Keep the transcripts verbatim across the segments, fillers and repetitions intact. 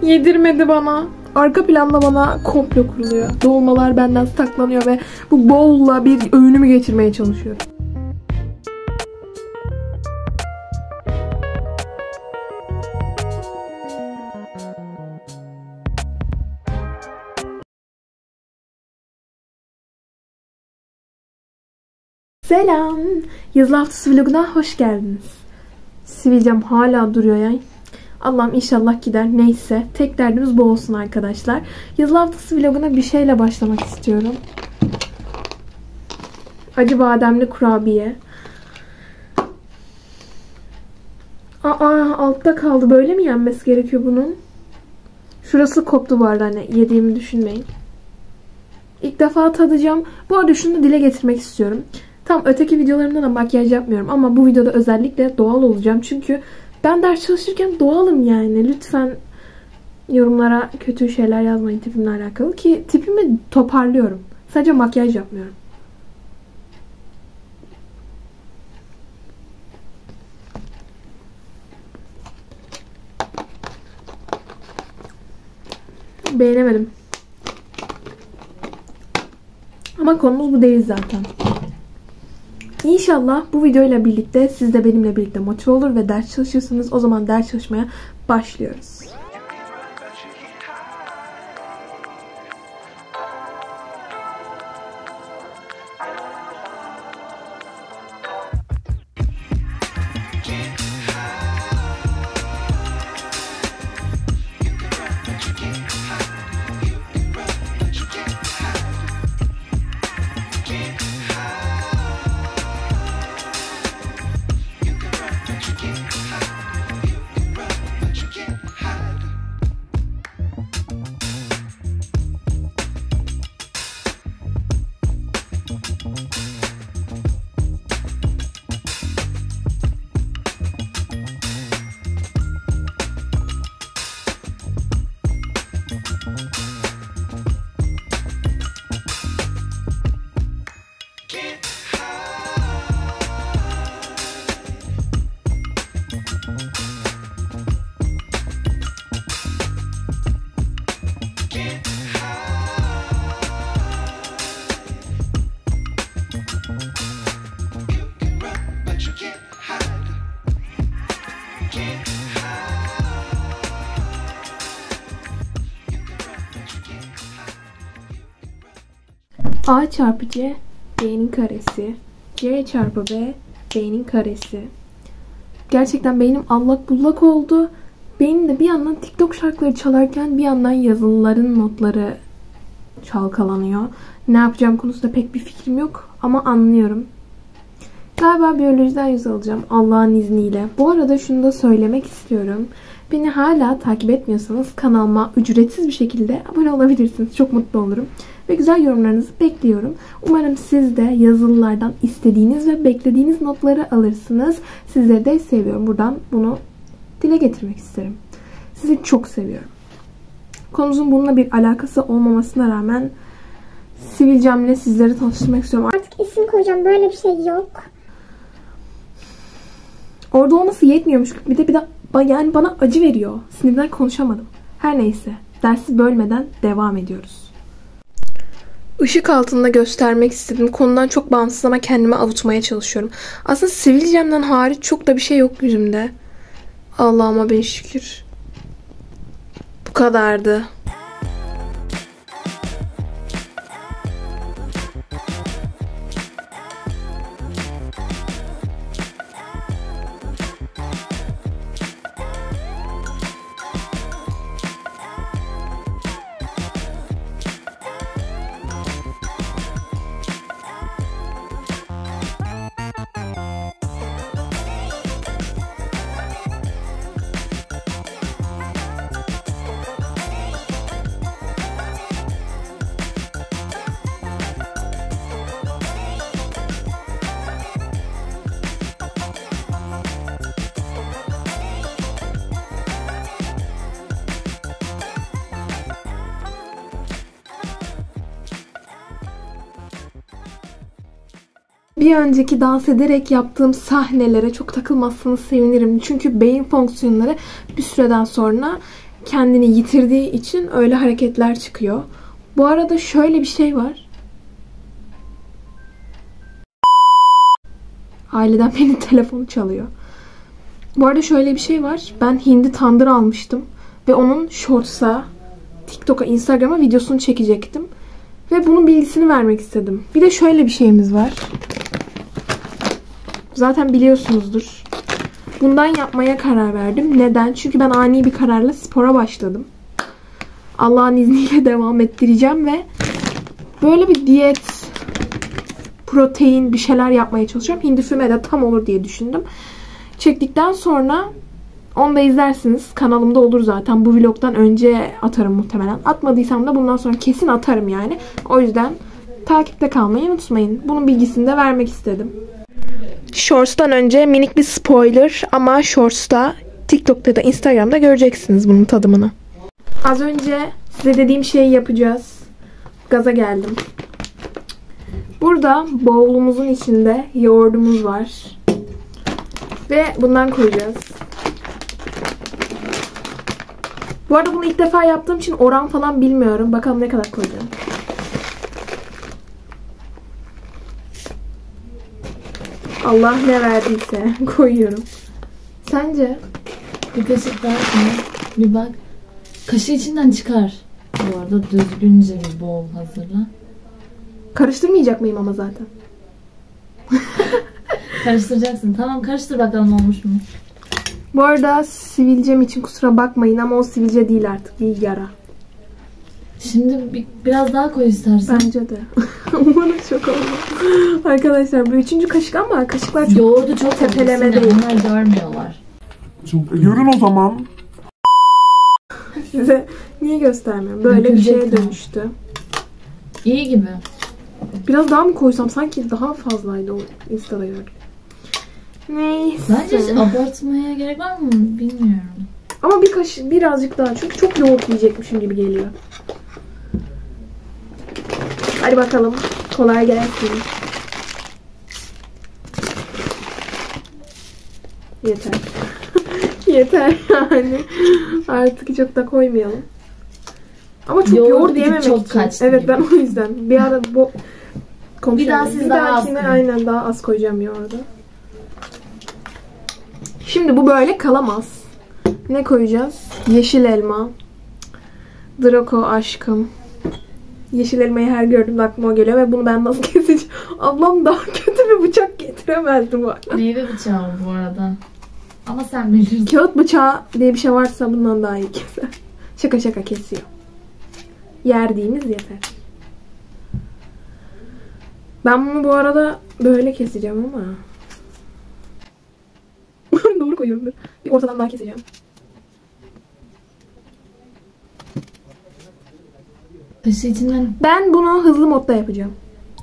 Yedirmedi bana. Arka planda bana komplo kuruluyor. Dolmalar benden saklanıyor ve bu bowl'la bir öğünümü geçirmeye çalışıyorum. Selam. Yazılı haftası vloguna hoş geldiniz. Sivilcem hala duruyor yani. Allah'ım inşallah gider. Neyse. Tek derdimiz bu olsun arkadaşlar. Yazılı haftası vloguna bir şeyle başlamak istiyorum. Acı bademli kurabiye. Aa, altta kaldı. Böyle mi yenmesi gerekiyor bunun? Şurası koptu bu arada. Hani yediğimi düşünmeyin. İlk defa tadacağım. Bu arada şunu da dile getirmek istiyorum. Tam öteki videolarımda da makyaj yapmıyorum ama bu videoda özellikle doğal olacağım. Çünkü ben ders çalışırken doğalım yani. Lütfen yorumlara kötü şeyler yazmayın tipimle alakalı ki tipimi toparlıyorum. Sadece makyaj yapmıyorum. Beğenemedim. Ama konumuz bu değil zaten. İnşallah bu videoyla birlikte siz de benimle birlikte motive olur ve ders çalışıyorsanız o zaman ders çalışmaya başlıyoruz. A çarpı C, B'nin karesi. C çarpı B, B'nin karesi. Gerçekten beynim allak bullak oldu. Beynim de bir yandan TikTok şarkıları çalarken bir yandan yazılıların notları çalkalanıyor. Ne yapacağım konusunda pek bir fikrim yok ama anlıyorum. Galiba biyolojiden yüz alacağım Allah'ın izniyle. Bu arada şunu da söylemek istiyorum. Beni hala takip etmiyorsanız kanalıma ücretsiz bir şekilde abone olabilirsiniz. Çok mutlu olurum. Ve güzel yorumlarınızı bekliyorum. Umarım siz de yazılılardan istediğiniz ve beklediğiniz notları alırsınız. Sizleri de seviyorum. Buradan bunu dile getirmek isterim. Sizi çok seviyorum. Konumuzun bununla bir alakası olmamasına rağmen sivilcemle sizleri tanıştırmak istiyorum. Artık isim koyacağım. Böyle bir şey yok. Orada olması yetmiyormuş. Bir de bir de yani bana acı veriyor. Sinirden konuşamadım. Her neyse. Dersi bölmeden devam ediyoruz. Işık altında göstermek istedim. Konudan çok bağımsız ama kendimi avutmaya çalışıyorum. Aslında sivilcemden hariç çok da bir şey yok yüzümde. Allah'ıma bin şükür. Bu kadardı. Bir önceki dans ederek yaptığım sahnelere çok takılmazsanız sevinirim. Çünkü beyin fonksiyonları bir süreden sonra kendini yitirdiği için öyle hareketler çıkıyor. Bu arada şöyle bir şey var. Aileden benim telefonu çalıyor. Bu arada şöyle bir şey var. Ben hindi tandır almıştım. Ve onun Shorts'a, TikTok'a, Instagram'a videosunu çekecektim. Ve bunun bilgisini vermek istedim. Bir de şöyle bir şeyimiz var. Zaten biliyorsunuzdur. Bundan yapmaya karar verdim. Neden? Çünkü ben ani bir kararla spora başladım. Allah'ın izniyle devam ettireceğim ve böyle bir diyet, protein bir şeyler yapmaya çalışıyorum. Hindi füme de tam olur diye düşündüm. Çektikten sonra onu da izlersiniz. Kanalımda olur zaten. Bu vlogdan önce atarım muhtemelen. Atmadıysam da bundan sonra kesin atarım yani. O yüzden takipte kalmayı unutmayın. Bunun bilgisini de vermek istedim. Shorts'tan önce minik bir spoiler ama Shorts'ta, TikTok'ta da Instagram'da göreceksiniz bunun tadımını. Az önce size dediğim şeyi yapacağız. Gaza geldim. Burada bowl'umuzun içinde yoğurdumuz var. Ve bundan koyacağız. Bu arada bunu ilk defa yaptığım için oran falan bilmiyorum. Bakalım ne kadar koyacağım. Allah ne verdiyse koyuyorum. Sence? Bir kaşık daha koy. Bir bak. Kaşığı içinden çıkar. Bu arada düzgünce bir bowl hazırla. Karıştırmayacak mıyım ama zaten? Karıştıracaksın. Tamam, karıştır bakalım olmuş mu? Bu arada sivilcem için kusura bakmayın ama o sivilce değil artık. Bir yara. Şimdi bir, biraz daha koy istersen. Bence de. Umarım çok olmaz. Arkadaşlar bu üçüncü kaşık ama kaşıklar çok yoğurdu çok tepeleme değil. değil. Onlar görmüyorlar. Çok görün o zaman. Size niye göstermiyorum? Böyle Dökülecek bir şeye mi? dönüştü. İyi gibi. Biraz daha mı koysam? Sanki daha fazlaydı o Insta'da gördüm. Neyse. Bence hiç abartmaya gerek var mı? Bilmiyorum. Ama bir kaşık birazcık daha. Çünkü çok yoğurt yiyecekmişim gibi geliyor. Hadi bakalım. Kolay gelsin. Yeter. Yeter yani. Artık çok da koymayalım. Ama çok Yoğurt yoğurt bir tık yememek çok için. kaçtı Evet gibi. ben o yüzden. Bir ara bu konuşalım. Bir daha siz bir daha az dahakine koyun. aynen daha az koyacağım yoğurdu. Şimdi bu böyle kalamaz. Ne koyacağız? Yeşil elma. Draco aşkım. Yeşil elmayı her gördüğümde aklıma geliyor ve bunu ben nasıl keseceğim? Ablam daha kötü bir bıçak getiremezdi bu arada. Meyve bıçağı bu arada. Ama sen bilirsin. Kağıt bıçağı diye bir şey varsa bundan daha iyi keser. Şaka şaka kesiyor. Yerdiğimiz yeter. Ben bunu bu arada böyle keseceğim ama. Doğru koyuyorum. Dur. Bir ortadan daha keseceğim. Kaşı içinden Ben bunu hızlı modda yapacağım.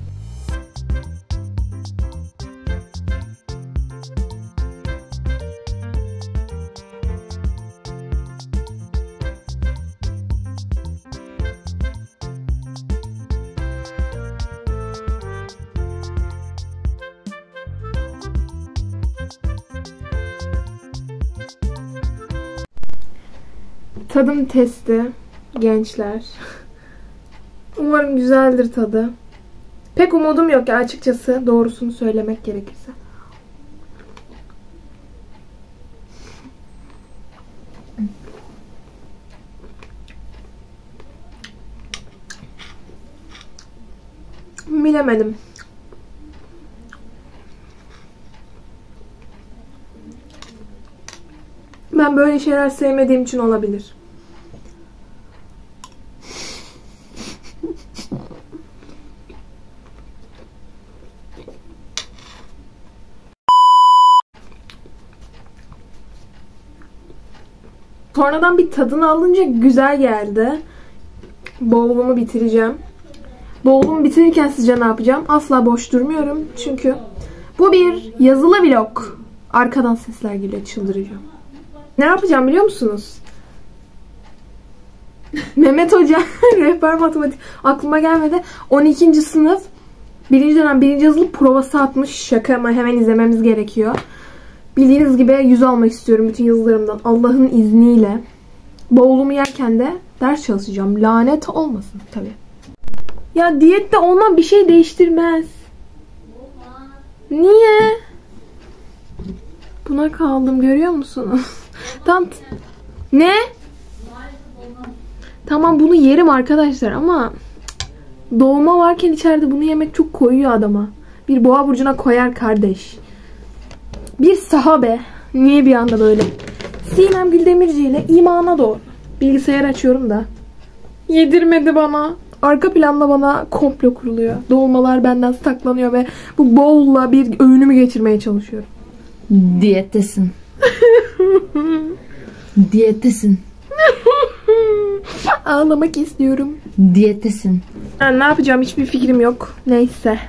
Tadım testi gençler. Umarım güzeldir tadı. Pek umudum yok ya açıkçası, doğrusunu söylemek gerekirse. Bilemedim. Ben böyle şeyler sevmediğim için olabilir. Sonradan bir tadını alınca güzel geldi. Bowlumu bitireceğim. Bowlumu bitirirken sizce ne yapacağım? Asla boş durmuyorum. Çünkü bu bir yazılı vlog. Arkadan sesler geliyor. Çıldıracağım. Ne yapacağım biliyor musunuz? Mehmet Hoca rehber matematik aklıma gelmedi. on ikinci sınıf birinci dönem birinci yazılı provası atmış. Şaka ama hemen izlememiz gerekiyor. Bildiğiniz gibi yüz almak istiyorum bütün yazılarımdan. Allah'ın izniyle. Bowl'umu yerken de ders çalışacağım. Lanet olmasın tabii. Ya diyette olmam bir şey değiştirmez. Niye? Buna kaldım, görüyor musunuz? Tam ne? Tamam bunu yerim arkadaşlar ama doğuma varken içeride bunu yemek çok koyuyor adama. Bir boğa burcuna koyar kardeş. Bir sahabe. Niye bir anda böyle? Sinem Güldemirci ile imana doğru. Bilgisayar açıyorum da. Yedirmedi bana. Arka planda bana komplo kuruluyor. Dolmalar benden saklanıyor ve bu bowl'la bir öğünümü geçirmeye çalışıyorum. Diyettesin. Diyettesin. Ağlamak istiyorum. Diyettesin. Yani ne yapacağım hiçbir fikrim yok. Neyse.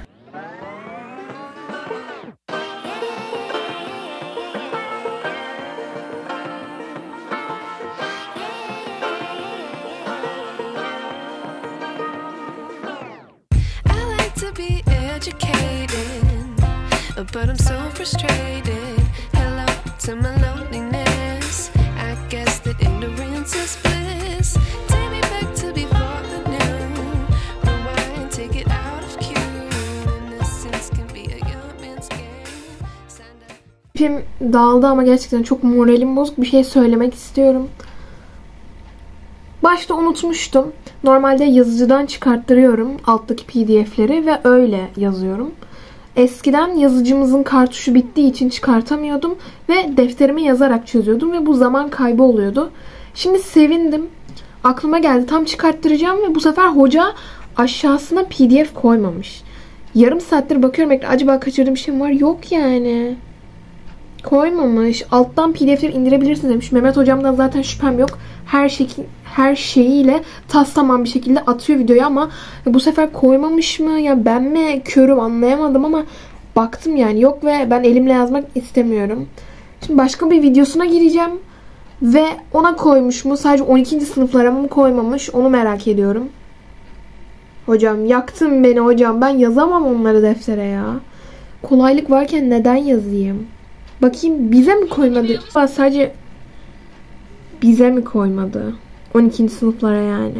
But I'm so frustrated. Hello to my loneliness. I guess that ignorance is bliss. Take me back to before the new. Rewind, take it out of cue. Innocence can be a young man's game. İpim dağıldı ama gerçekten çok moralim bozuk. Bir şey söylemek istiyorum. Başta unutmuştum. Normalde yazıcıdan çıkarttırıyorum alttaki P D F'leri ve öyle yazıyorum. Eskiden yazıcımızın kartuşu bittiği için çıkartamıyordum ve defterime yazarak çözüyordum ve bu zaman kaybı oluyordu. Şimdi sevindim. Aklıma geldi, tam çıkarttıracağım ve bu sefer hoca aşağısına P D F koymamış. Yarım saattir bakıyorum ekrana, acaba kaçırdığım bir şey mi var? Yok yani. Koymamış. Alttan P D F'leri indirebilirsiniz demiş. Mehmet hocamdan zaten şüphem yok. Her şekil her şeyiyle tas tamam bir şekilde atıyor videoyu ama bu sefer koymamış mı? Ya ben mi körüm anlayamadım ama baktım yani yok ve ben elimle yazmak istemiyorum. Şimdi başka bir videosuna gireceğim ve ona koymuş mu? Sadece on ikinci sınıflara mı koymamış? Onu merak ediyorum. Hocam yaktın beni hocam. Ben yazamam onları deftere ya. Kolaylık varken neden yazayım? Bakayım bize mi koymadı? Sadece bize mi koymadı? on ikinci sınıflara yani.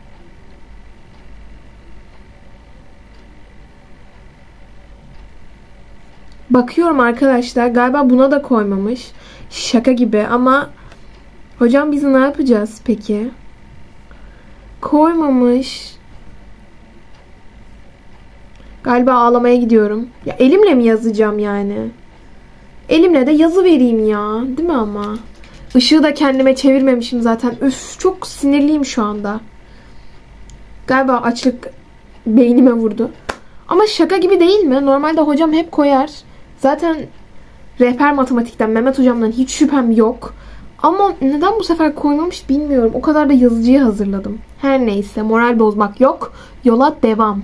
Bakıyorum arkadaşlar. Galiba buna da koymamış. Şaka gibi ama hocam biz ne yapacağız peki? Koymamış. Galiba ağlamaya gidiyorum. Ya elimle mi yazacağım yani? Elimle de yazı vereyim ya. Değil mi ama? Işığı da kendime çevirmemişim zaten. Üf, çok sinirliyim şu anda. Galiba açlık beynime vurdu. Ama şaka gibi değil mi? Normalde hocam hep koyar. Zaten rehber matematikten Mehmet hocamdan hiç şüphem yok. Ama neden bu sefer koymamış bilmiyorum. O kadar da yazıcıyı hazırladım. Her neyse, moral bozmak yok. Yola devam.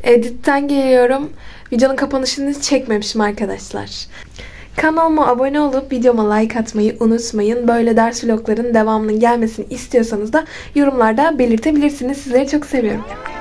Edit'ten geliyorum. Videonun kapanışını çekmemişim arkadaşlar. Kanalıma abone olup videoma like atmayı unutmayın. Böyle ders vlogların devamının gelmesini istiyorsanız da yorumlarda belirtebilirsiniz. Sizleri çok seviyorum.